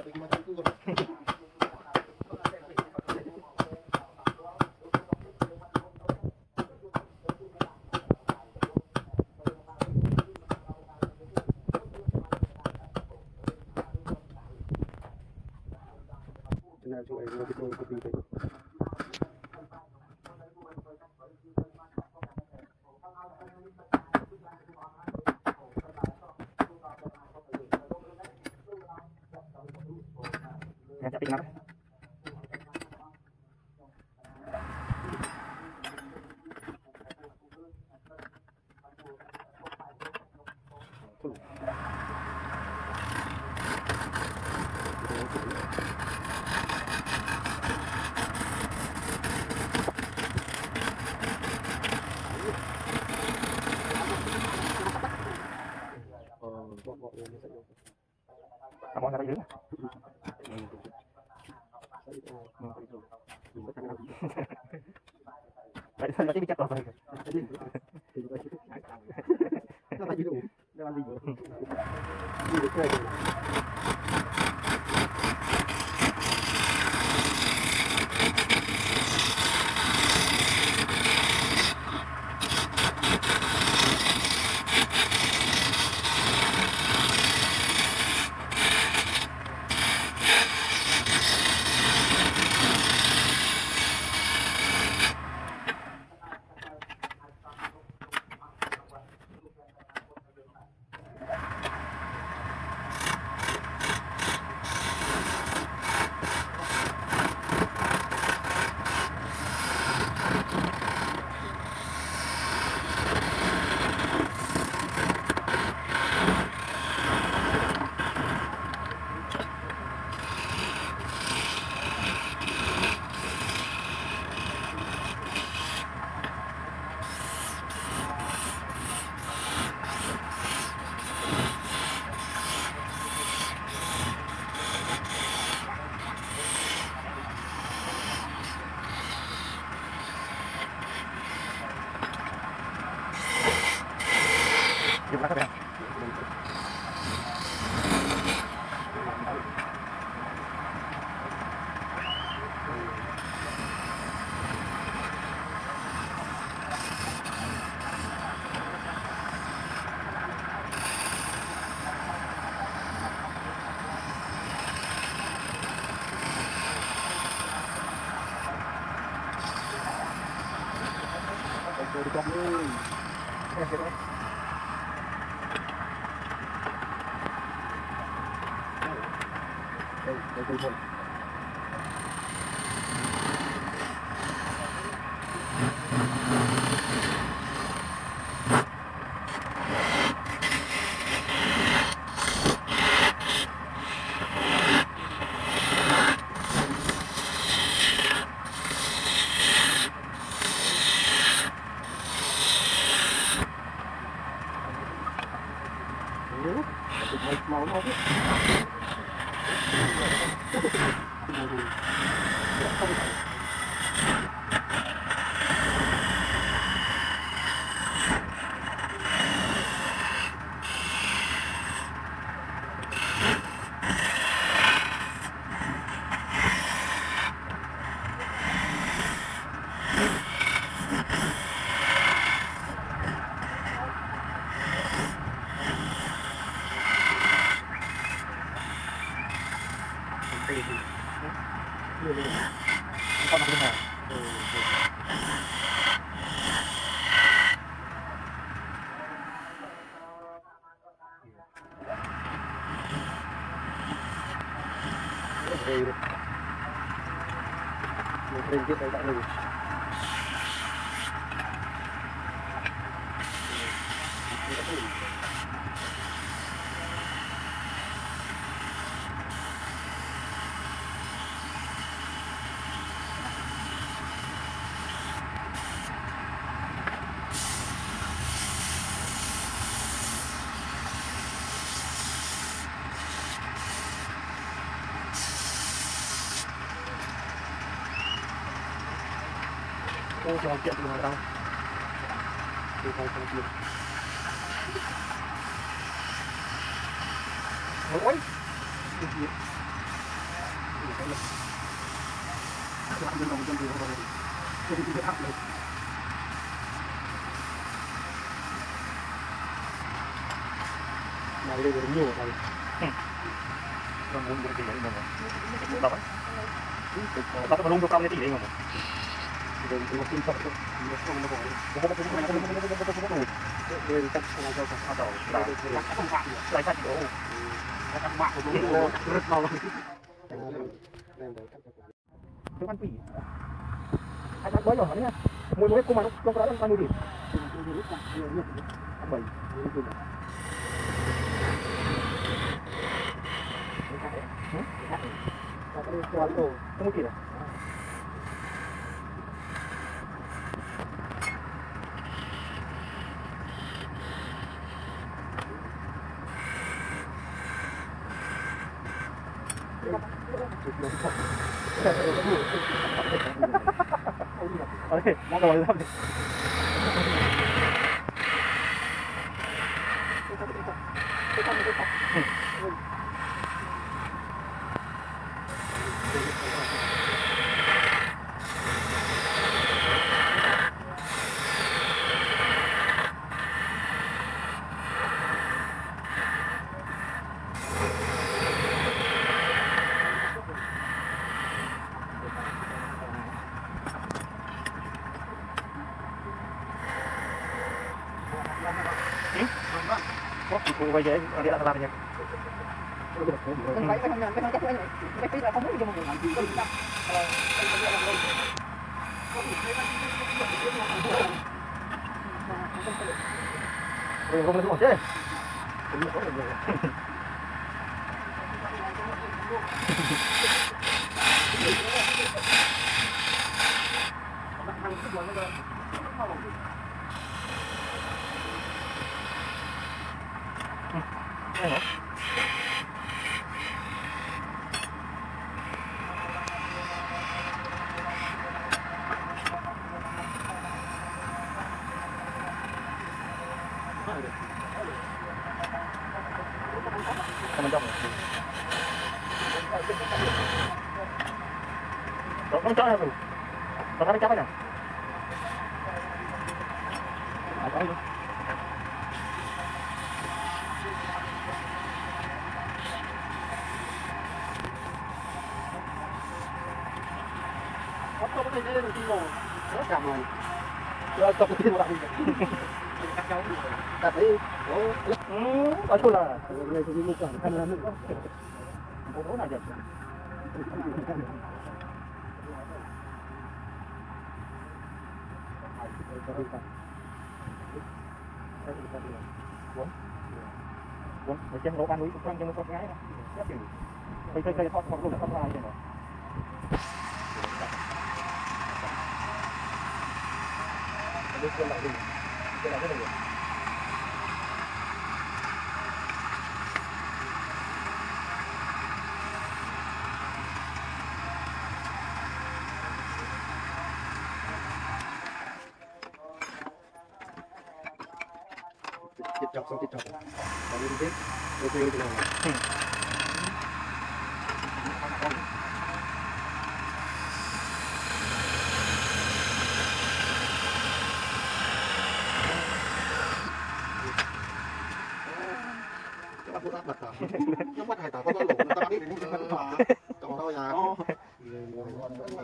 Yang siapin apa? Kamu sampai dulu. Berarti dicat apa? Di belakang ya. Ringgit tak lagi. Oh, sakit tu orang. Tu sakit. Oi. Này đây nhiều này. Con muốn cái gì đấy mà. Đọc ấy. Đọc mà luôn cho con cái gì đấy mà. Rồi nó tin sợ thôi. Nó không nó bỏ. Đây chắc là cho cả đầu. Là không phạm được. Lại sách đồ. Các bạn của tôi rất lâu rồi. Cái con quỷ. Anh đã mới rồi hả nhá. Mua cái cung mà nó có bao nhiêu điểm? Bảy. Không có gì đâu. Okay, đã rồi lắm. Cô quay về đi làm gì? Phải không nhận cái chắc anh cái phí là không muốn cho mọi người làm gì đâu. Không được chứ. Đây hả? Bên trong này. Đó, nó cho rồi. Nó thấy chắc đấy nè. Không có thể lên tin rồi. Rất cảm ơn. Rồi tập tin vào bạn. Tập đi. Nói chung là người thì đi quản thân lắm. bộ đấu này được. Quấn, để chân lỗ ban núi quanh chân con gái đó. Cây thoát luôn là thoát ra trên đó. Đi qua lại đi. Cái này cái này. Chích chọc xong chích chọc. Còn đi tiếp. Tôi chơi cái nào. Bắt bật nó bắt hai tàu có lỗ nó ta biết đến cái bắt còn đâu nhà